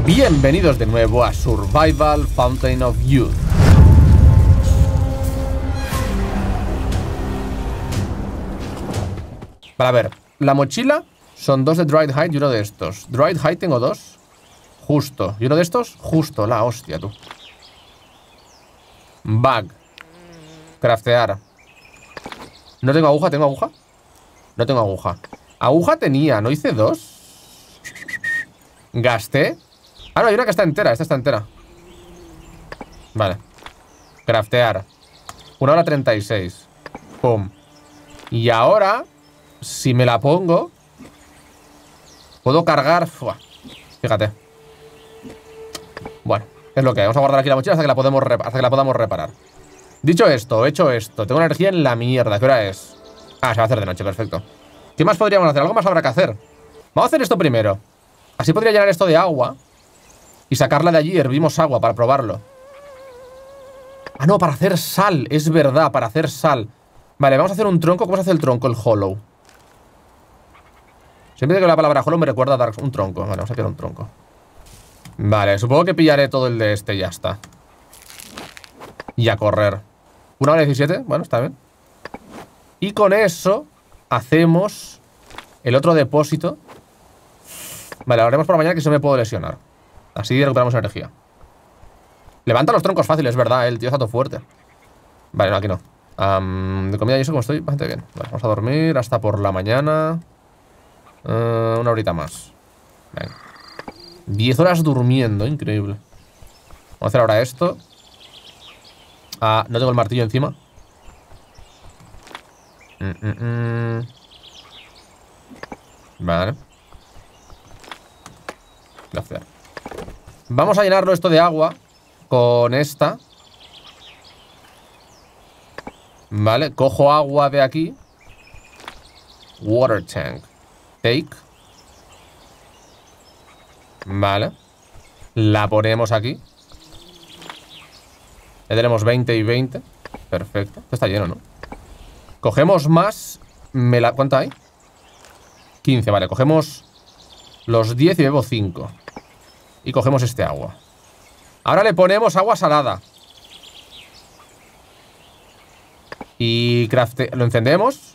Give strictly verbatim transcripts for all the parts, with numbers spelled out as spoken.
Bienvenidos de nuevo a Survival Fountain of Youth. Para a ver, la mochila son dos de Dried Hide y uno de estos. Dried Hide tengo dos. Justo. ¿Y uno de estos? Justo, la hostia, tú. Bag. Craftear. ¿No tengo aguja? ¿Tengo aguja? No tengo aguja. Aguja tenía, ¿no hice dos? Gasté. Ah, no, hay una que está entera, esta está entera. Vale. Craftear. Una hora treinta y seis. Pum. Y ahora, si me la pongo, puedo cargar. Fua. Fíjate. Bueno, es lo que hay. Vamos a guardar aquí la mochila hasta que la, podemos hasta que la podamos reparar. Dicho esto, hecho esto, tengo energía en la mierda. ¿Qué hora es? Ah, se va a hacer de noche, perfecto. ¿Qué más podríamos hacer? Algo más habrá que hacer. Vamos a hacer esto primero. Así podría llenar esto de agua y sacarla de allí y hervimos agua para probarlo. Ah, no, para hacer sal. Es verdad, para hacer sal. Vale, vamos a hacer un tronco. ¿Cómo se hace el tronco? El hollow. Siempre que la palabra hollow me recuerda a dar un tronco. Vale, vamos a pillar un tronco. Vale, supongo que pillaré todo el de este y ya está. Y a correr. Una hora diecisiete, bueno, está bien. Y con eso hacemos el otro depósito. Vale, lo haremos por la mañana, que se me puedo lesionar. Así recuperamos energía. Levanta los troncos fácil, es verdad, ¿eh? El tío está todo fuerte. Vale, no, aquí no. um, De comida y eso, como estoy, bastante bien. Vale, vamos a dormir hasta por la mañana. uh, Una horita más. Venga. diez horas durmiendo, increíble. Vamos a hacer ahora esto. Ah, no tengo el martillo encima. mm, mm, mm. Vale. Gracias. Vamos a llenarlo esto de agua con esta. Vale, cojo agua de aquí. Water tank. Take. Vale. La ponemos aquí. Ya tenemos veinte y veinte. Perfecto. Esto está lleno, ¿no? Cogemos más. Me la... ¿Cuánto hay? quince, vale. Cogemos los diez y bebo cinco. Y cogemos este agua. Ahora le ponemos agua salada. Y crafte... Lo encendemos.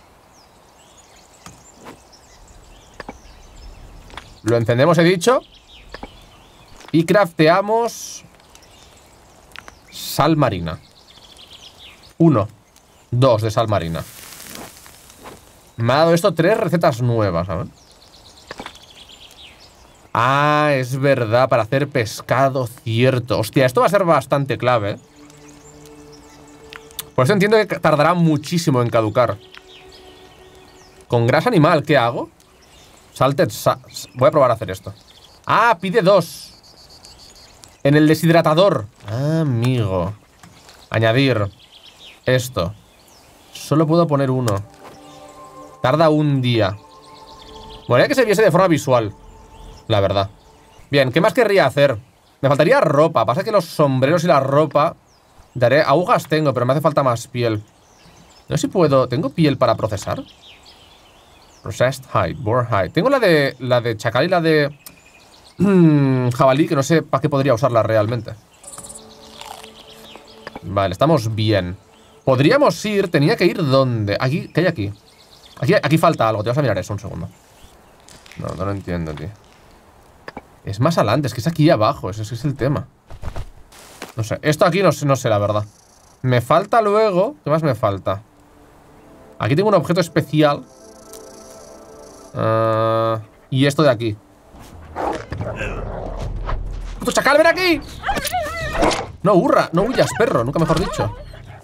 Lo encendemos, he dicho. Y crafteamos sal marina. Uno. Dos de sal marina. Me ha dado esto tres recetas nuevas, ¿sabes? Ah, es verdad, para hacer pescado, cierto. Hostia, esto va a ser bastante clave, ¿eh? Por eso entiendo que tardará muchísimo en caducar. Con grasa animal, ¿qué hago? Salted sa Voy a probar a hacer esto. Ah, pide dos. En el deshidratador. Ah, amigo. Añadir esto. Solo puedo poner uno. Tarda un día. Bueno, que se viese de forma visual, la verdad. Bien, ¿qué más querría hacer? Me faltaría ropa. Pasa que los sombreros y la ropa daré. Agujas tengo, pero me hace falta más piel. No sé si puedo. ¿Tengo piel para procesar? Processed hide, boar hide. Tengo la de la de chacal y la de jabalí, que no sé para qué podría usarla realmente. Vale, estamos bien. Podríamos ir, tenía que ir ¿dónde? Aquí, ¿qué hay aquí? Aquí, aquí falta algo, te vas a mirar eso un segundo. No, no lo entiendo, tío. Es más adelante, es que es aquí abajo, ese, ese es el tema. No sé, esto aquí no, no sé la verdad. Me falta luego, ¿qué más me falta? Aquí tengo un objeto especial. uh, Y esto de aquí. ¡Puto chacal, ven aquí! No, hurra, no huyas, perro, nunca mejor dicho.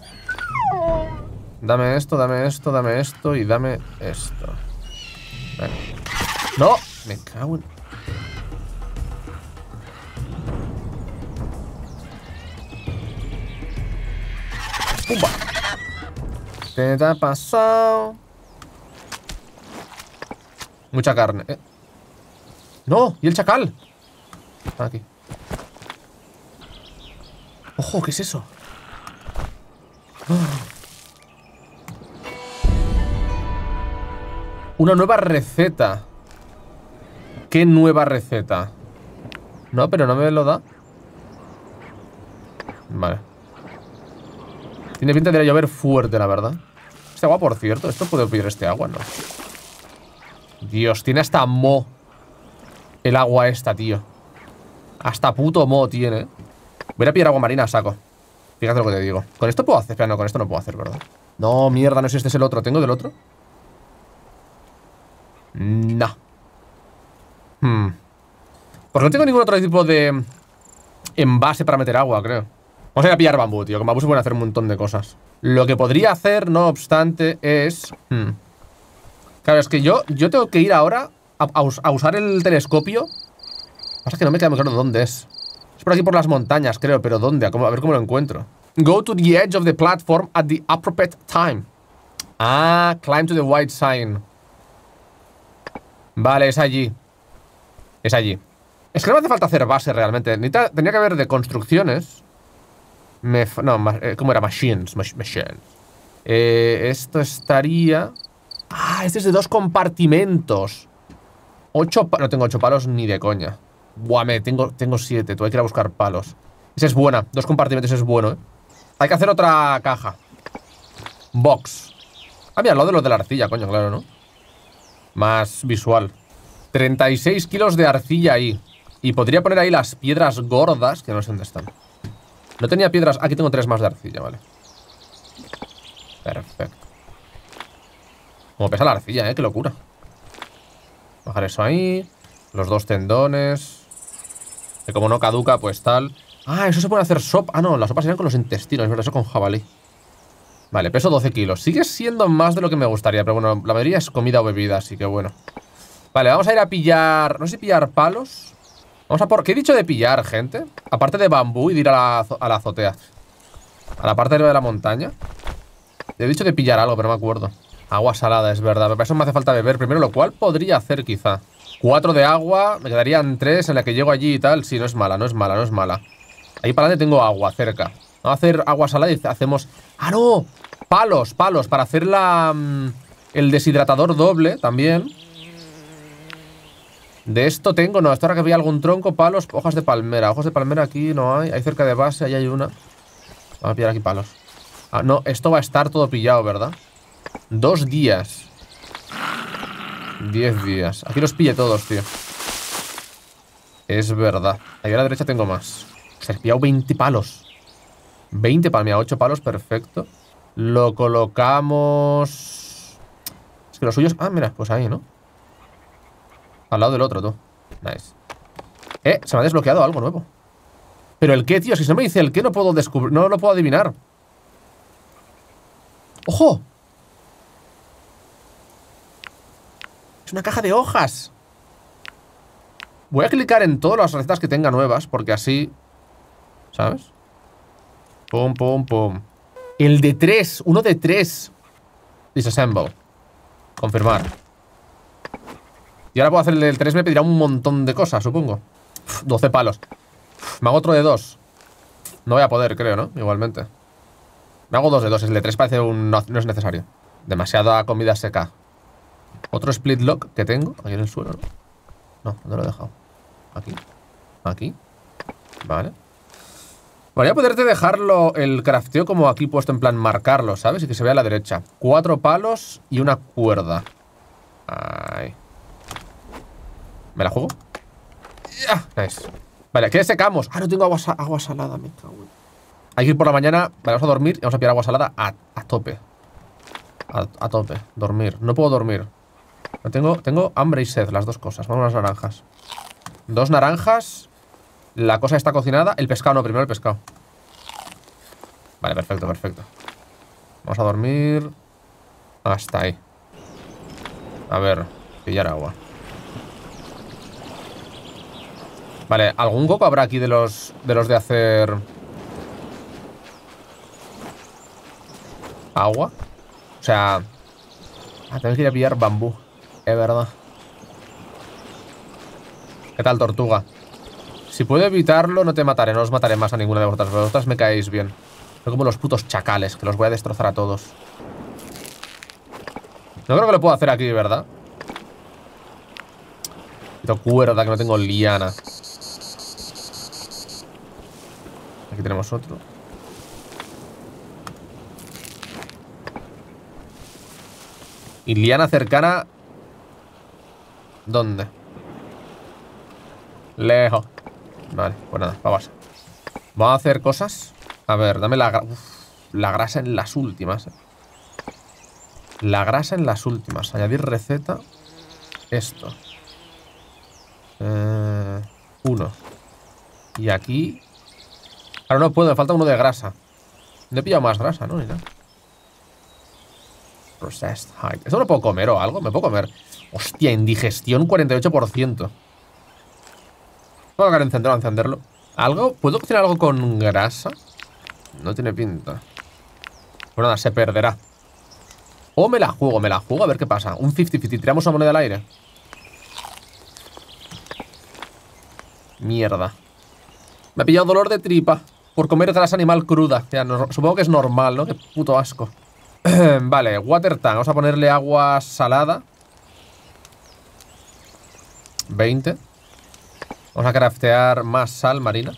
Dame esto, dame esto, dame esto y dame esto. Venga. ¡No! Me cago en... ¡Pumba! ¿Qué te ha pasado? Mucha carne, ¿eh? ¡No! ¿Y el chacal? Está aquí. ¡Ojo! ¿Qué es eso? ¡Oh! Una nueva receta. ¿Qué nueva receta? No, pero no me lo da. Vale. Tiene pinta de llover fuerte, la verdad. Este agua, por cierto, ¿esto puede pillar este agua? No. Dios, tiene hasta mo el agua esta, tío. Hasta puto mo tiene. Voy a pillar agua marina a saco. Fíjate lo que te digo. Con esto puedo hacer. Espera, no, con esto no puedo hacer, ¿verdad? No, mierda, no sé si este es el otro. ¿Tengo del otro? No. Hmm. Porque no tengo ningún otro tipo de envase para meter agua, creo. Vamos a ir a pillar bambú, tío. Con bambú se pueden hacer un montón de cosas. Lo que podría hacer, no obstante, es... Hmm. Claro, es que yo, yo tengo que ir ahora a, a, a usar el telescopio. Pasa que no me queda muy claro dónde es. Es por aquí por las montañas, creo, pero ¿dónde? A, cómo, a ver cómo lo encuentro. Go to the edge of the platform at the appropriate time. Ah, climb to the white sign. Vale, es allí. Es allí. Es que no me hace falta hacer base realmente. Necesita, tenía que haber de construcciones. Me, no, eh, ¿cómo era? Machines. Mach, machines. Eh, esto estaría... Ah, este es de dos compartimentos. Ocho palos. No tengo ocho palos ni de coña. Buah, me tengo, tengo siete. Tú hay que ir a buscar palos. Esa es buena. Dos compartimentos es bueno, ¿eh? Hay que hacer otra caja. Box. Ah, mira, lo de los de la arcilla, coño, claro, ¿no? Más visual. treinta y seis kilos de arcilla ahí. Y podría poner ahí las piedras gordas, que no sé dónde están. No tenía piedras. Aquí tengo tres más de arcilla, vale. Perfecto. Como pesa la arcilla, eh, qué locura. Bajar eso ahí. Los dos tendones. Que como no caduca, pues tal. Ah, eso se puede hacer sopa. Ah, no, la sopa serían con los intestinos, es verdad, eso con jabalí. Vale, peso doce kilos. Sigue siendo más de lo que me gustaría, pero bueno, la mayoría es comida o bebida, así que bueno. Vale, vamos a ir a pillar... No sé si pillar palos. Vamos a por... ¿Qué he dicho de pillar, gente? Aparte de bambú y de ir a la, a la azotea. A la parte de la montaña. He dicho de pillar algo, pero no me acuerdo. Agua salada, es verdad. Pero para eso me hace falta beber primero, lo cual podría hacer quizá. Cuatro de agua, me quedarían tres en la que llego allí y tal. Sí, no es mala, no es mala, no es mala. Ahí para adelante tengo agua, cerca. Vamos a hacer agua salada y hacemos... ¡Ah, no! Palos, palos, para hacer la... El deshidratador doble también. De esto tengo, no, esto ahora que había algún tronco, palos, hojas de palmera. Hojas de palmera aquí no hay, hay cerca de base, ahí hay una. Vamos a pillar aquí palos. Ah, no, esto va a estar todo pillado, ¿verdad? Dos días. Diez días. Aquí los pille todos, tío. Es verdad. Ahí a la derecha tengo más. Se ha pillado veinte palos. veinte palos, mira, ocho palos, perfecto. Lo colocamos... Es que los suyos... Ah, mira, pues ahí, ¿no? Al lado del otro, tú. Nice. Eh, se me ha desbloqueado algo nuevo. ¿Pero el qué, tío? Si no me dice el qué, no puedo descubrir... No lo puedo adivinar. ¡Ojo! Es una caja de hojas. Voy a clicar en todas las recetas que tenga nuevas, porque así... ¿Sabes? Pum, pum, pum. El de tres. Uno de tres. Disassemble. Confirmar. Y ahora puedo hacer el del tres, me pedirá un montón de cosas, supongo. Uf, doce palos. Uf, me hago otro de dos. No voy a poder, creo, ¿no? Igualmente. Me hago dos de dos. El de tres parece un... No, no es necesario. Demasiada comida seca. Otro split lock que tengo. Aquí en el suelo, ¿no? No, ¿dónde lo he dejado? Aquí. Aquí. Vale. Voy a poderte dejarlo el crafteo como aquí puesto en plan marcarlo, ¿sabes? Y que se vea a la derecha. Cuatro palos y una cuerda. Ay. ¿Me la juego? Yeah. Nice. Vale, ¿qué secamos? Ah, no tengo agua, agua salada, me cago en... Hay que ir por la mañana. Vale, vamos a dormir y vamos a pillar agua salada a, a tope. A, a tope. Dormir. No puedo dormir. No tengo, tengo hambre y sed, las dos cosas. Vamos a las naranjas. Dos naranjas. La cosa está cocinada. El pescado no, primero el pescado. Vale, perfecto, perfecto. Vamos a dormir. Hasta ahí. A ver, pillar agua. Vale, ¿algún coco habrá aquí de los de los de hacer agua? O sea... Ah, tengo que ir a pillar bambú. Es verdad. ¿Qué tal, tortuga? Si puedo evitarlo, no te mataré. No os mataré más a ninguna de vosotras. Pero vosotras me caéis bien. Son como los putos chacales, que los voy a destrozar a todos. No creo que lo puedo hacer aquí, ¿verdad? Necesito cuerda, que no tengo liana. aquí tenemos otro. Y liana cercana. ¿Dónde? Lejos. Vale, pues nada, vamos. Vamos a hacer cosas. A ver, dame la, gra Uf, la grasa en las últimas. eh. La grasa en las últimas. Añadir receta. Esto. Eh, uno. Y aquí. Ahora no puedo, me falta uno de grasa. No he pillado más grasa, ¿no? Ni nada. Processed height. ¿Esto lo puedo comer o algo? ¿Me puedo comer? Hostia, indigestión cuarenta y ocho por ciento. Puedo tocar encenderlo, encenderlo. ¿Algo? ¿Puedo cocinar algo con grasa? No tiene pinta. Pues nada, se perderá. O me la juego, me la juego a ver qué pasa. Un cincuenta cincuenta, tiramos una moneda al aire. Mierda. Me ha pillado dolor de tripa por comer grasa animal cruda. Ya, no, supongo que es normal, ¿no? Qué puto asco. Vale, water tank. Vamos a ponerle agua salada. veinte. Vamos a craftear más sal marina.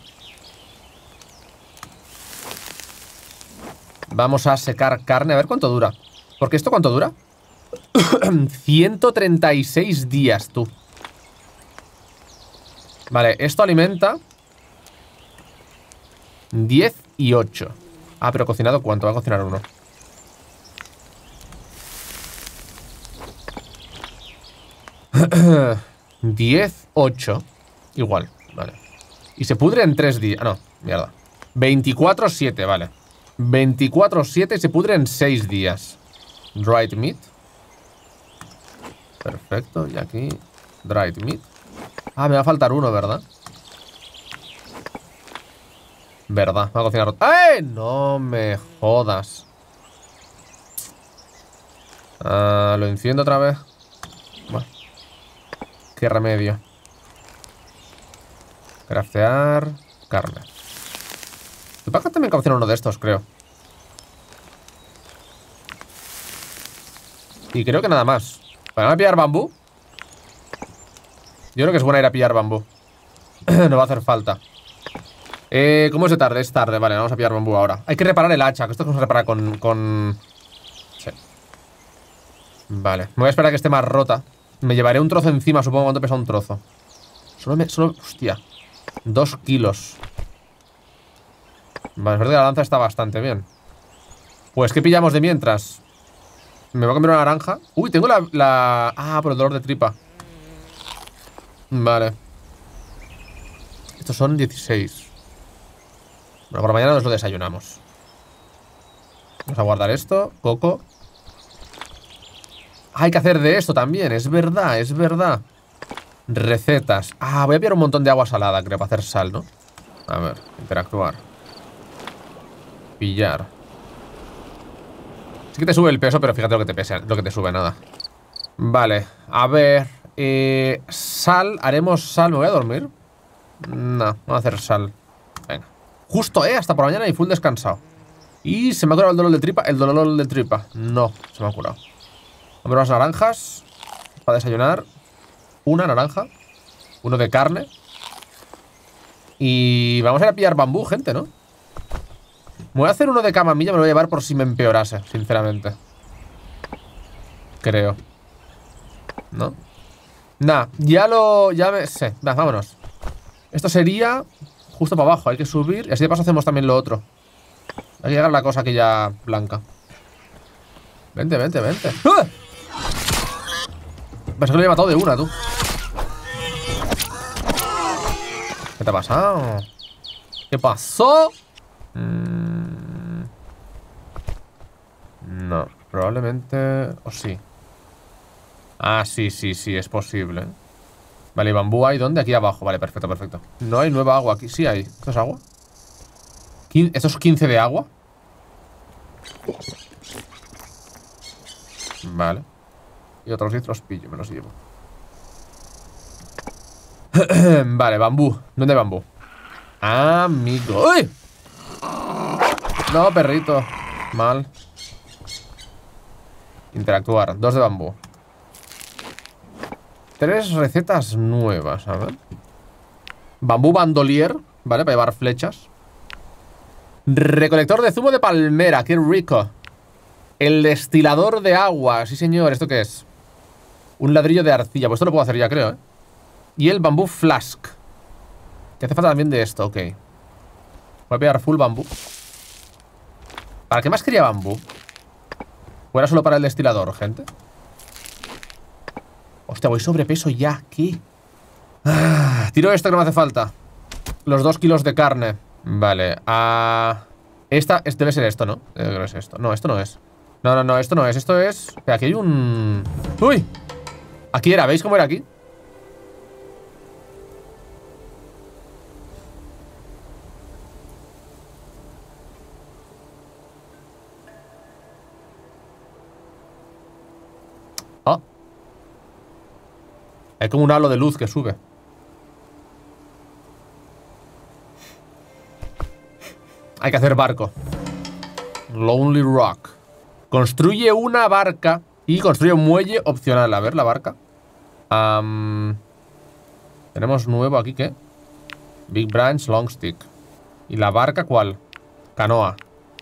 Vamos a secar carne. A ver cuánto dura. Porque esto cuánto dura. ciento treinta y seis días, tú. Vale, esto alimenta diez y ocho. Ah, pero cocinado ¿cuánto? Va a cocinar uno. diez, ocho. Igual, vale. Y se pudre en tres días. Ah, no, mierda. veinticuatro, siete, vale. veinticuatro, siete y se pudre en seis días. Dried meat. Perfecto, y aquí dried meat. Ah, me va a faltar uno, ¿verdad? ¿Verdad? Va a cocinar otro. ¡Eh! No me jodas. Ah, lo enciendo otra vez. Bueno. Qué remedio. Craftear carne. El pack también cocina uno de estos, creo. Y creo que nada más. ¿Van a pillar bambú? Yo creo que es buena ir a pillar bambú. No va a hacer falta. Eh, ¿cómo es de tarde? Es tarde, vale, vamos a pillar bambú ahora. Hay que reparar el hacha, que esto se repara con... con... Sí. Vale, me voy a esperar a que esté más rota. Me llevaré un trozo encima, supongo. ¿Cuánto pesa un trozo? Solo me... Solo... Hostia. Dos kilos. Vale, es verdad que la lanza está bastante bien. Pues, ¿qué pillamos de mientras? Me voy a comer una naranja. Uy, tengo la... la... Ah, por el dolor de tripa. Vale. Estos son dieciséis. Bueno, por la mañana nos lo desayunamos. Vamos a guardar esto. Coco. Hay que hacer de esto también. Es verdad, es verdad. Recetas. Ah, voy a pillar un montón de agua salada, creo, para hacer sal, ¿no? A ver, interactuar. Pillar. Sí que te sube el peso, pero fíjate lo que te pesa, lo que te sube, nada. Vale, a ver. Eh, sal, haremos sal. ¿Me voy a dormir? No, vamos a hacer sal. Venga. Justo, eh, hasta por la mañana y full descansado. Y se me ha curado el dolor de tripa. El dolor de tripa. No, se me ha curado. Vamos a ver las naranjas. Para desayunar. Una naranja. Uno de carne. Y vamos a ir a pillar bambú, gente, ¿no? Me voy a hacer uno de camamilla. Me lo voy a llevar por si me empeorase, sinceramente. Creo. ¿No? Nah, ya lo... Ya me... sé, nah, vámonos. Esto sería justo para abajo. Hay que subir y así de paso hacemos también lo otro. Hay que llegar a la cosa que ya blanca. Vente, vente, vente. ¡Ah! Pensé que lo había matado de una, tú. ¿Qué te ha pasado? ¿Qué pasó? Mm... No, probablemente... O sí. Ah, sí, sí, sí, es posible. Vale, bambú hay, ¿dónde? Aquí abajo, vale, perfecto, perfecto. No hay nueva agua aquí, sí hay. ¿Esto es agua? ¿Esto es quince de agua? Vale. Y otros diez los pillo, me los llevo. Vale, bambú. ¿Dónde hay bambú? Amigo. ¡Uy! No, perrito. Mal. Interactuar. Dos de bambú. Tres recetas nuevas, a ver. Bambú bandolier, ¿vale? Para llevar flechas. Recolector de zumo de palmera, qué rico. El destilador de agua, sí señor, ¿esto qué es? Un ladrillo de arcilla, pues esto lo puedo hacer ya, creo, ¿eh? Y el bambú flask, que hace falta también de esto, ok. Voy a pillar full bambú. ¿Para qué más quería bambú? ¿O era solo para el destilador, gente? Hostia, voy sobrepeso ya, ¿qué? Ah, tiro esto que no me hace falta. Los dos kilos de carne. Vale, ah... Esta es, debe ser esto, ¿no? Debe ser esto. No, esto no es. No, no, no, esto no es. Esto es... Espera, aquí hay un... ¡Uy! Aquí era, ¿veis cómo era aquí? Ah. Hay como un halo de luz que sube. Hay que hacer barco. Lonely Rock. Construye una barca y construye un muelle opcional. A ver, la barca. Um, tenemos nuevo aquí, ¿qué? Big Branch, Long Stick. ¿Y la barca cuál? Canoa.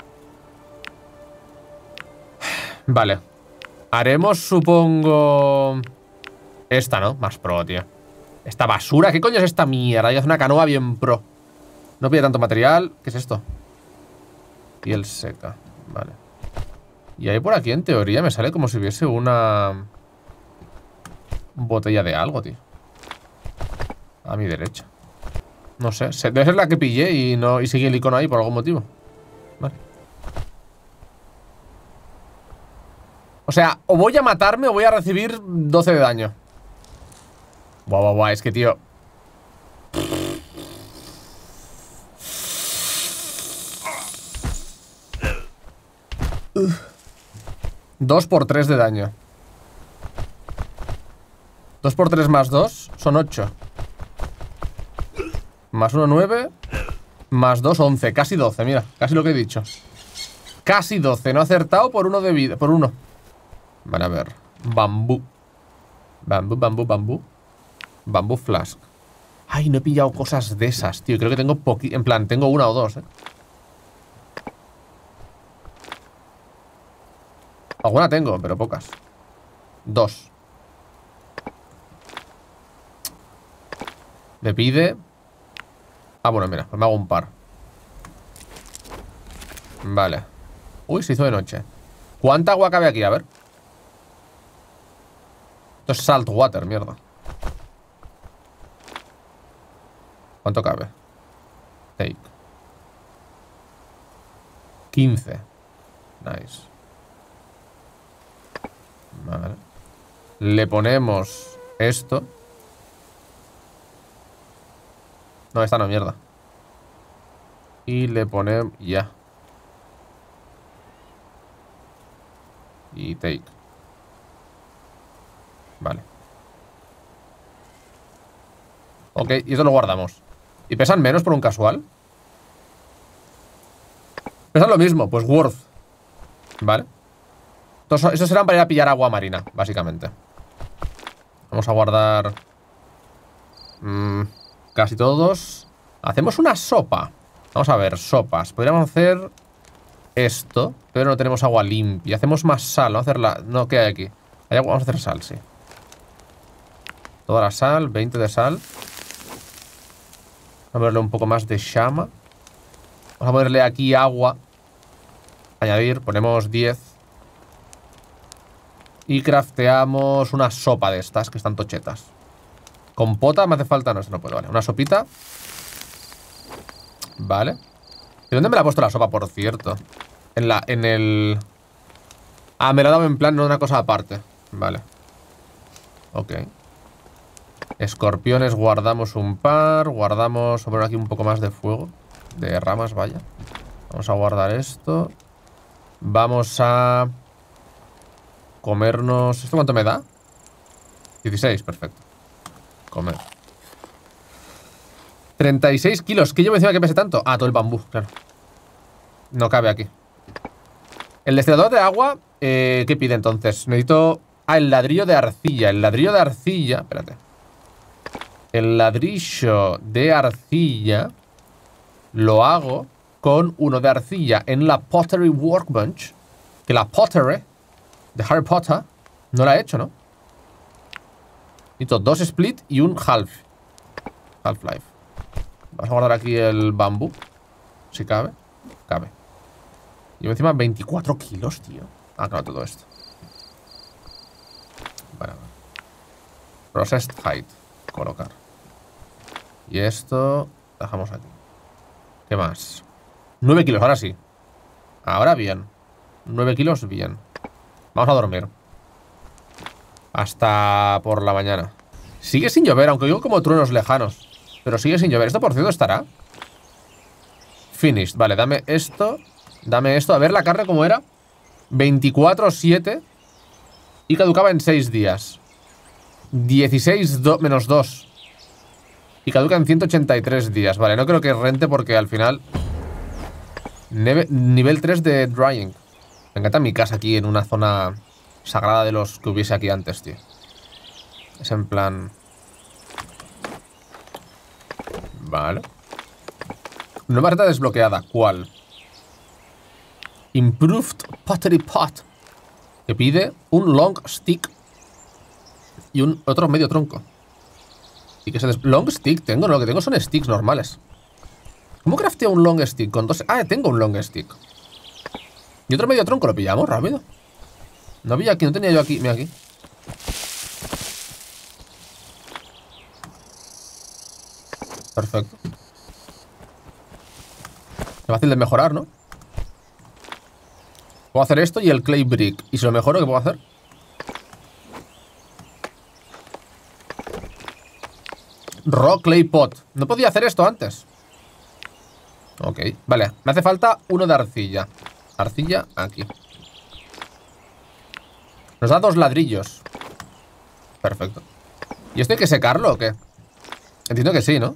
Vale. Haremos, supongo... Esta, ¿no? Más pro, tío. Esta basura, ¿qué coño es esta mierda? Y hace una canoa bien pro. No pide tanto material. ¿Qué es esto? Piel seca. Vale. Y ahí por aquí, en teoría, me sale como si hubiese una... botella de algo, tío. A mi derecha. No sé. Debe ser la que pillé y no y sigue el icono ahí por algún motivo. Vale. O sea, o voy a matarme o voy a recibir doce de daño. Buah, buah, buah. Es que, tío... dos por tres de daño. dos por tres más dos son ocho. Más uno, nueve. Más dos, once. Casi doce, mira. Casi lo que he dicho. Casi doce. No he acertado por uno de vida. Por uno. Van a ver. Bambú. Bambú, bambú, bambú. Bambú flask. Ay, no he pillado cosas de esas, tío. Creo que tengo poqui... En plan, tengo una o dos, eh. Alguna tengo, pero pocas. Dos. Le pide... Ah, bueno, mira, pues me hago un par. Vale. Uy, se hizo de noche. ¿Cuánta agua cabe aquí? A ver. Esto es salt water, mierda. ¿Cuánto cabe? Take. quince. Nice. Vale. Le ponemos esto. No, esta no, mierda. Y le ponemos... Ya. Y take. Vale. Ok, y eso lo guardamos. ¿Y pesan menos por un casual? Pesan lo mismo, pues worth. Vale. Entonces, esos serán para ir a pillar agua marina, básicamente. Vamos a guardar mmm, casi todos. Hacemos una sopa. Vamos a ver, sopas. Podríamos hacer esto, pero no tenemos agua limpia. Hacemos más sal, vamos a hacerla. No, ¿qué hay aquí? Hay agua, vamos a hacer sal, sí. Toda la sal, veinte de sal. Vamos a ponerle un poco más de llama. Vamos a ponerle aquí agua. Añadir, ponemos diez. Y crafteamos una sopa de estas, que están tochetas. Compota, me hace falta, no, eso no puedo, vale. Una sopita. Vale. ¿De dónde me la ha puesto la sopa, por cierto? En la, en el... Ah, me la ha dado en plan, no una cosa aparte. Vale. Ok. Escorpiones guardamos un par. Guardamos, vamos a poner aquí un poco más de fuego. De ramas, vaya. Vamos a guardar esto. Vamos a... comernos... ¿Esto cuánto me da? dieciséis, perfecto. Comer. treinta y seis kilos. ¿Qué yo me decía que pese tanto? Ah, todo el bambú, claro. No cabe aquí. El destilador de agua, eh, ¿qué pide entonces? Necesito... Ah, el ladrillo de arcilla. El ladrillo de arcilla... Espérate. El ladrillo de arcilla lo hago con uno de arcilla en la Pottery Workbench. Que la Pottery de Harry Potter no la he hecho, ¿no? Necesito dos split y un half. Half-life. Vamos a guardar aquí el bambú. Si cabe. Cabe. Y encima veinticuatro kilos, tío. Ah, claro, todo esto. Vale. Processed height. Colocar. Y esto dejamos aquí. ¿Qué más? nueve kilos, ahora sí. Ahora bien. nueve kilos, bien. Vamos a dormir. Hasta por la mañana. Sigue sin llover, aunque digo como truenos lejanos. Pero sigue sin llover. ¿Esto por cierto estará? Finished. Vale, dame esto. Dame esto. A ver la carne cómo era. veinticuatro siete. Y caducaba en seis días. dieciséis menos dos. Y caduca en ciento ochenta y tres días. Vale, no creo que rente porque al final... Neve, nivel tres de drying. Me encanta mi casa aquí en una zona sagrada de los que hubiese aquí antes, tío. Es en plan... Vale. Nueva receta desbloqueada. ¿Cuál? Improved Pottery Pot. Que pide un long stick y un otro medio tronco. Y que se des... Long stick tengo, no, lo que tengo son sticks normales. ¿Cómo crafteo un long stick con dos? Ah, tengo un long stick. Y otro medio tronco, lo pillamos rápido. No había aquí, no tenía yo aquí. Mira aquí. Perfecto. Es fácil de mejorar, ¿no? Puedo hacer esto y el clay brick. ¿Y si lo mejoro, qué puedo hacer? Raw clay pot. No podía hacer esto antes. Ok, vale. Me hace falta uno de arcilla. Arcilla aquí. Nos da dos ladrillos. Perfecto. ¿Y esto hay que secarlo o qué? Entiendo que sí, ¿no?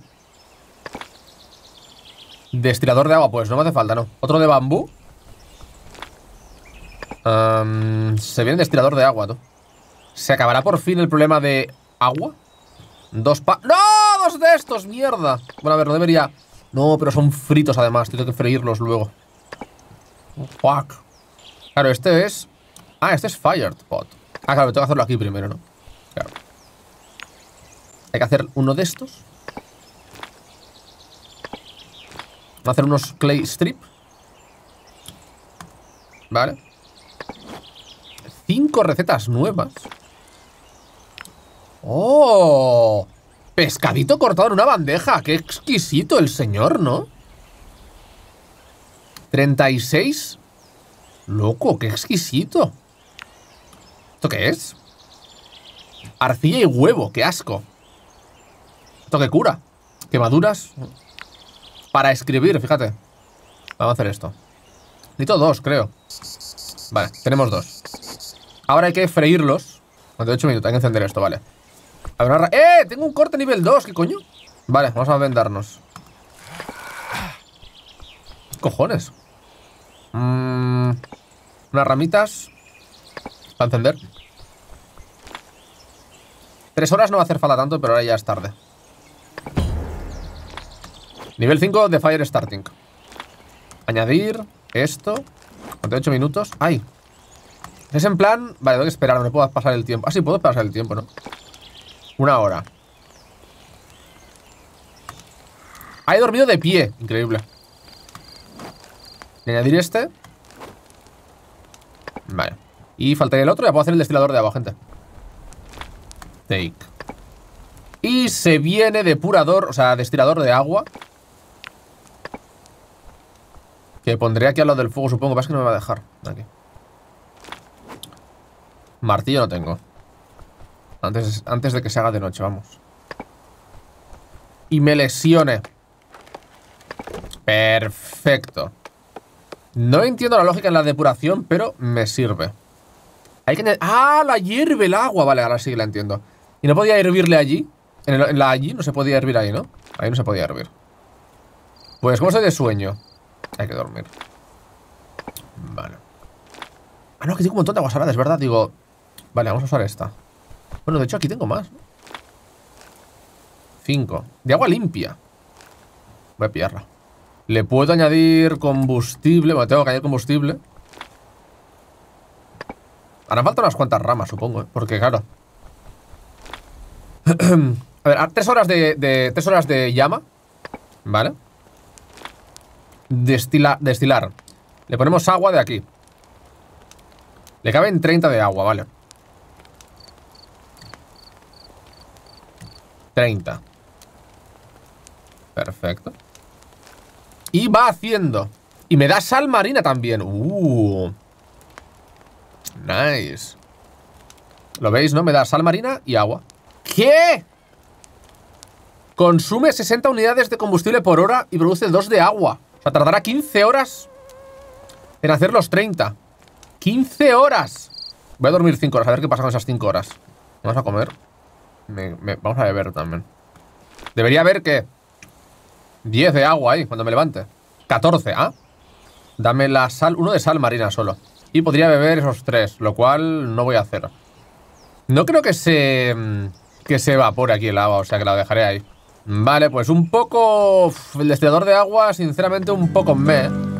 Destilador de agua, pues no me hace falta, ¿no? Otro de bambú. um, Se viene destilador de agua, ¿no? ¿Se acabará por fin el problema de agua? Dos pa... ¡No! ¡Dos de estos! ¡Mierda! Bueno, a ver, no debería... No, pero son fritos además. Tengo que freírlos luego. Fuck. Claro, este es... Ah, este es Fired Pot. Ah, claro, tengo que hacerlo aquí primero, ¿no? Claro. Hay que hacer uno de estos. Vamos a hacer unos clay strip. Vale. Cinco recetas nuevas. ¡Oh! Pescadito cortado en una bandeja. ¡Qué exquisito el señor!, ¿no? treinta y seis. Loco, qué exquisito. ¿Esto qué es? Arcilla y huevo, qué asco. ¿Esto qué cura? Quemaduras. Para escribir, fíjate. Vamos a hacer esto. Necesito dos, creo. Vale, tenemos dos. Ahora hay que freírlos. cuarenta y ocho minutos, hay que encender esto, vale. A ver, una... ¡Eh! Tengo un corte nivel dos, ¿qué coño? Vale, vamos a vendarnos. ¿Qué cojones? Mm, unas ramitas para encender. Tres horas no va a hacer falta tanto, pero ahora ya es tarde. Nivel cinco de Fire Starting. Añadir esto. cuarenta y ocho minutos. ¡Ay! Es en plan... Vale, tengo que esperar, no me puedo pasar el tiempo. Ah, sí, puedo pasar el tiempo, ¿no? Una hora. Ah, he dormido de pie. Increíble. Añadir este. Vale. Y faltaría el otro. Ya puedo hacer el destilador de agua, gente. Take. Y se viene depurador, o sea, destilador de agua. Que pondré aquí al lado del fuego, supongo. Pasa que no me va a dejar. Aquí. Martillo no tengo. Antes, antes de que se haga de noche, vamos. Y me lesione. Perfecto. No entiendo la lógica en la depuración, pero me sirve. Hay que... ¡Ah! La hierve el agua. Vale, ahora sí que la entiendo. ¿Y no podía hervirle allí? En, el, en la allí no se podía hervir ahí, ¿no? Ahí no se podía hervir. Pues como soy de sueño, hay que dormir. Vale. Ah, no, que tengo un montón de agua salada, es verdad. Digo, vale, vamos a usar esta. Bueno, de hecho aquí tengo más, ¿no? Cinco. De agua limpia. Voy a pillarla. Le puedo añadir combustible. Bueno, tengo que añadir combustible. Harán falta unas cuantas ramas, supongo, ¿eh? Porque, claro. A ver, tres horas de, de. Tres horas de llama. Vale. Destila, destilar. Le ponemos agua de aquí. Le caben treinta de agua, vale. treinta. Perfecto. Y va haciendo. Y me da sal marina también. Uh. Nice. ¿Lo veis, no? Me da sal marina y agua. ¿Qué? Consume sesenta unidades de combustible por hora y produce dos de agua. O sea, tardará quince horas en hacer los treinta. ¡quince horas! Voy a dormir cinco horas, a ver qué pasa con esas cinco horas. Vamos a comer. Me, me, vamos a beber también. Debería haber, ¿qué? diez de agua ahí, cuando me levante. catorce, ¿ah? Dame la sal, uno de sal marina solo. Y podría beber esos tres, lo cual no voy a hacer. No creo que se... que se evapore aquí el agua, o sea que la dejaré ahí. Vale, pues un poco... Uf, el destilador de agua, sinceramente, un poco meh.